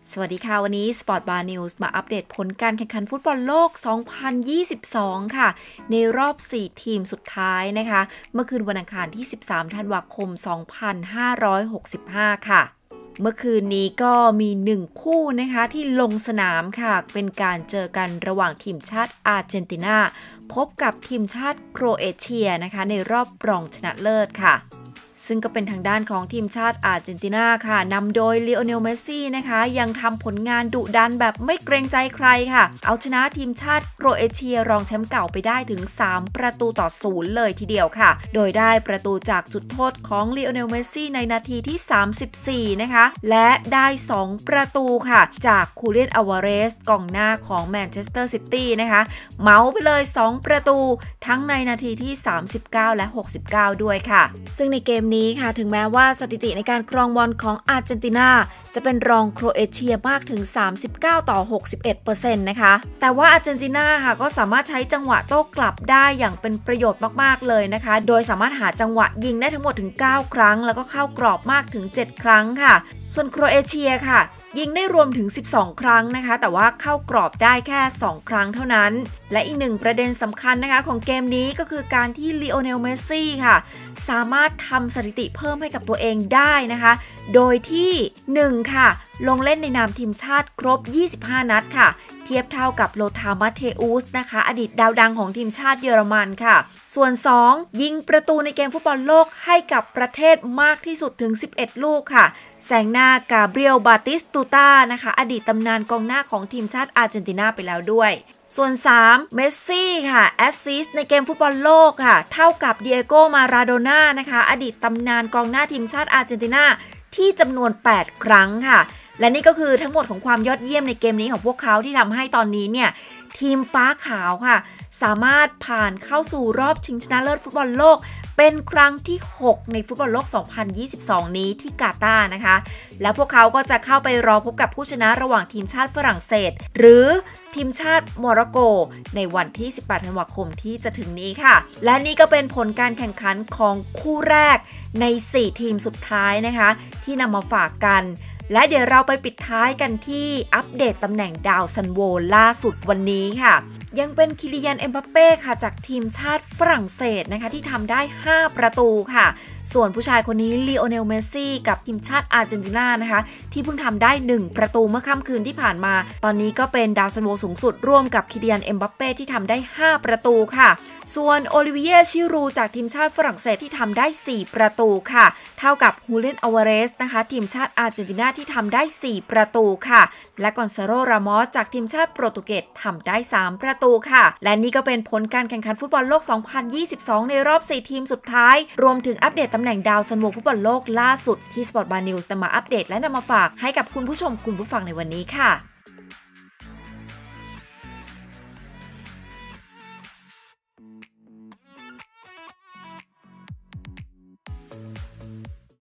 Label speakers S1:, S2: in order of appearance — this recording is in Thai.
S1: สวัสดีค่ะวันนี้ Sport Bar News มาอัปเดตผลการแข่งขันฟุตบอลโลก 2022 ค่ะในรอบ 4 ทีมสุดท้ายนะคะเมื่อคืนวันอังคารที่ 13 ธันวาคม 2565 ค่ะเมื่อคืนนี้ก็มี 1 คู่นะคะที่ลงสนามค่ะเป็นการเจอกันระหว่างทีมชาติอาร์เจนตินาพบกับทีมชาติโครเอเชียนะคะในรอบรองชนะเลิศค่ะซึ่งก็เป็นทางด้านของทีมชาติอาร์เจนตินาค่ะนำโดยลีโอเนล เมสซี่นะคะยังทำผลงานดุดันแบบไม่เกรงใจใครค่ะเอาชนะทีมชาติโครเอเชียรองแชมป์เก่าไปได้ถึง3-0เลยทีเดียวค่ะโดยได้ประตูจากจุดโทษของลีโอเนล เมสซี่ในนาทีที่ 34นะคะและได้2ประตูค่ะจากคูเลียน อัลวาเรสกองหน้าของแมนเชสเตอร์ซิตี้นะคะเมาไปเลย2ประตูทั้งในนาทีที่39และ69ด้วยค่ะซึ่งในเกมนี้ค่ะถึงแม้ว่าสถิติในการครองบอลของอาร์เจนตินาจะเป็นรองโครเอเชียมากถึง 39-61% นะคะแต่ว่าอาร์เจนตินาค่ะก็สามารถใช้จังหวะโต้กลับได้อย่างเป็นประโยชน์มากๆเลยนะคะโดยสามารถหาจังหวะยิงได้ทั้งหมดถึง9ครั้งแล้วก็เข้ากรอบมากถึง7ครั้งค่ะส่วนโครเอเชียค่ะยิงได้รวมถึง12ครั้งนะคะแต่ว่าเข้ากรอบได้แค่2ครั้งเท่านั้นและอีกหนึ่งประเด็นสำคัญนะคะของเกมนี้ก็คือการที่ลีโอเนล เมสซี่ค่ะสามารถทำสถิติเพิ่มให้กับตัวเองได้นะคะโดยที่1ค่ะลงเล่นในนามทีมชาติครบ25นัดค่ะเทียบเท่ากับโลธา มัตเทอุสนะคะอดีตดาวดังของทีมชาติเยอรมันค่ะส่วน2ยิงประตูในเกมฟุตบอลโลกให้กับประเทศมากที่สุดถึง11ลูกค่ะแซงหน้ากาเบรียล บาติสตูตานะคะอดีตตำนานกองหน้าของทีมชาติอาร์เจนตินาไปแล้วด้วยส่วน3เมสซี่ค่ะแอสซิสต์ในเกมฟุตบอลโลกค่ะเท่ากับดิเอโก มาราโดน่านะคะอดีตตำนานกองหน้าทีมชาติอาร์เจนตินาที่จำนวน8ครั้งค่ะและนี่ก็คือทั้งหมดของความยอดเยี่ยมในเกมนี้ของพวกเขาที่ทำให้ตอนนี้เนี่ยทีมฟ้าขาวค่ะสามารถผ่านเข้าสู่รอบชิงชนะเลิศฟุตบอลโลกเป็นครั้งที่6ในฟุตบอลโลก 2022 นี้ที่กาตาร์นะคะแล้วพวกเขาก็จะเข้าไปรอพบกับผู้ชนะระหว่างทีมชาติฝรั่งเศสหรือทีมชาติโมร็อกโกในวันที่ 18 ธันวาคมที่จะถึงนี้ค่ะและนี่ก็เป็นผลการแข่งขันของคู่แรกใน4ทีมสุดท้ายนะคะที่นำมาฝากกันและเดี๋ยวเราไปปิดท้ายกันที่อัปเดตตำแหน่งดาวซันโวล่าสุดวันนี้ค่ะยังเป็นคิลิยัน เอ็มบัปเป้ค่ะจากทีมชาติฝรั่งเศสนะคะที่ทำได้5ประตูค่ะส่วนผู้ชายคนนี้ลีโอเนล เมสซี่กับทีมชาติอาร์เจนตินานะคะที่เพิ่งทำได้1ประตูเมื่อค่ำคืนที่ผ่านมาตอนนี้ก็เป็นดาวซันโวสูงสุดร่วมกับคิลิยัน เอ็มบัปเป้ที่ทำได้5ประตูค่ะส่วนโอลิเวีย ชิรูจากทีมชาติฝรั่งเศสที่ทำได้4ประตูค่ะเท่ากับฮูเลียน อัลวาเรสนะคะทีมชาติอาร์เจนตินาที่ทำได้4ประตูค่ะและกอนซาโล รามอสจากทีมชาติโปรตุเกสทำได้3ประตูค่ะและนี่ก็เป็นผลการแข่งขันฟุตบอลโลก 2022 ในรอบ4ทีมสุดท้ายรวมถึงอัปเดตตำแหน่งดาวซันโวฟุตบอลโลกล่าสุดที่ Sport Bar News นำมาอัปเดตและนำมาฝากให้กับคุณผู้ชมคุณผู้ฟังในวันนี้ค่ะ